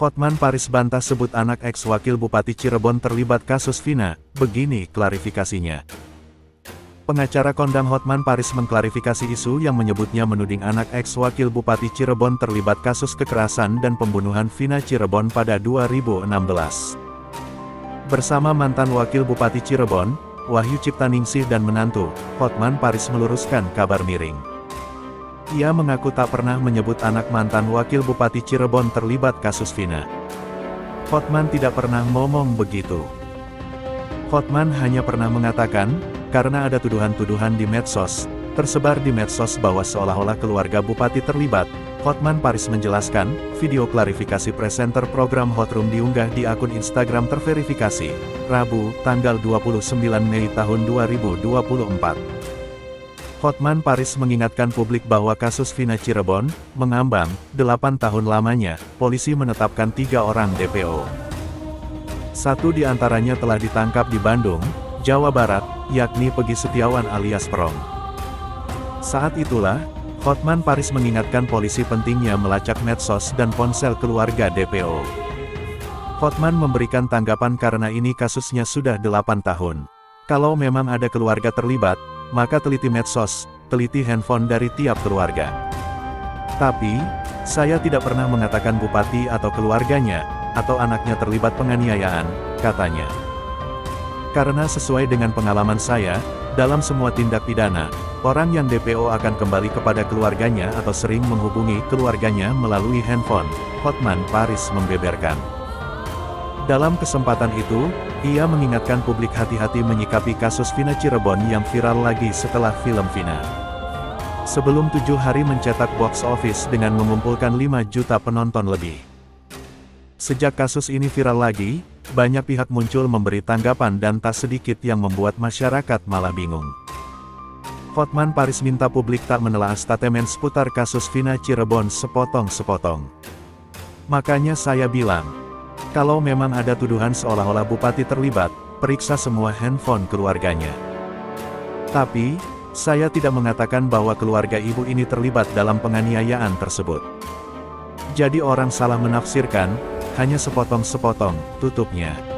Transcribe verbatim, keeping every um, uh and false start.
Hotman Paris bantah sebut anak ex-wakil Bupati Cirebon terlibat kasus Vina, begini klarifikasinya. Pengacara kondang Hotman Paris mengklarifikasi isu yang menyebutnya menuding anak ex-wakil Bupati Cirebon terlibat kasus kekerasan dan pembunuhan Vina Cirebon pada dua ribu enam belas. Bersama mantan wakil Bupati Cirebon, Wahyu Ciptaningsih dan menantu, Hotman Paris meluruskan kabar miring. Ia mengaku tak pernah menyebut anak mantan wakil Bupati Cirebon terlibat kasus Vina. Hotman tidak pernah ngomong begitu. Hotman hanya pernah mengatakan, karena ada tuduhan-tuduhan di medsos, tersebar di medsos bahwa seolah-olah keluarga Bupati terlibat. Hotman Paris menjelaskan, video klarifikasi presenter program Hot Room diunggah di akun Instagram terverifikasi, Rabu, tanggal dua puluh sembilan Mei tahun dua ribu dua puluh empat. Hotman Paris mengingatkan publik bahwa kasus Vina Cirebon, mengambang, delapan tahun lamanya, polisi menetapkan tiga orang D P O. Satu di antaranya telah ditangkap di Bandung, Jawa Barat, yakni Pegi Setiawan alias Perong. Saat itulah, Hotman Paris mengingatkan polisi pentingnya melacak medsos dan ponsel keluarga D P O. Hotman memberikan tanggapan karena ini kasusnya sudah delapan tahun. Kalau memang ada keluarga terlibat, maka teliti medsos, teliti handphone dari tiap keluarga. Tapi, saya tidak pernah mengatakan Bupati atau keluarganya, atau anaknya terlibat penganiayaan, katanya. Karena sesuai dengan pengalaman saya, dalam semua tindak pidana, orang yang D P O akan kembali kepada keluarganya atau sering menghubungi keluarganya melalui handphone, Hotman Paris membeberkan. Dalam kesempatan itu, ia mengingatkan publik hati-hati menyikapi kasus Vina Cirebon yang viral lagi setelah film Vina. Sebelum tujuh hari mencetak box office dengan mengumpulkan lima juta penonton lebih. Sejak kasus ini viral lagi, banyak pihak muncul memberi tanggapan dan tak sedikit yang membuat masyarakat malah bingung. Hotman Paris minta publik tak menelaah statement seputar kasus Vina Cirebon sepotong-sepotong. Makanya saya bilang, kalau memang ada tuduhan seolah-olah Bupati terlibat, periksa semua handphone keluarganya. Tapi, saya tidak mengatakan bahwa keluarga ibu ini terlibat dalam penganiayaan tersebut. Jadi orang salah menafsirkan, hanya sepotong-sepotong, tutupnya.